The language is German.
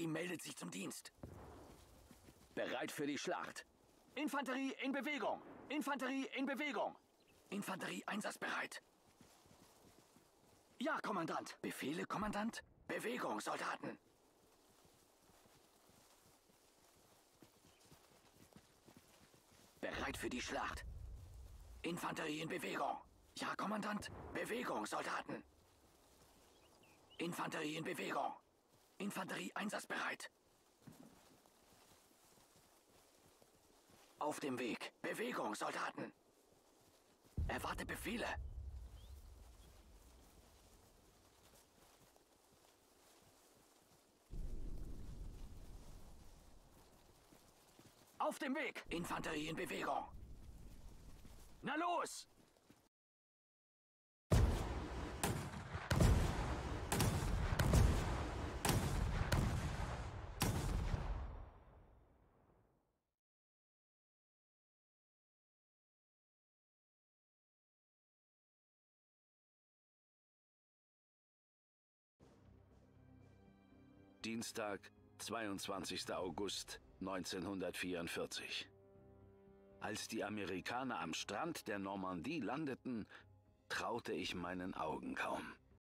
Infanterie meldet sich zum Dienst. Bereit für die Schlacht. Infanterie in Bewegung! Infanterie in Bewegung! Infanterie einsatzbereit. Ja, Kommandant. Befehle, Kommandant? Bewegung, Soldaten. Bereit für die Schlacht. Infanterie in Bewegung. Ja, Kommandant. Bewegung, Soldaten. Infanterie in Bewegung. Infanterie einsatzbereit. Auf dem Weg. Bewegung, Soldaten. Erwarte Befehle. Auf dem Weg. Infanterie in Bewegung. Na los! Dienstag, 22. August 1944. Als die Amerikaner am Strand der Normandie landeten, traute ich meinen Augen kaum.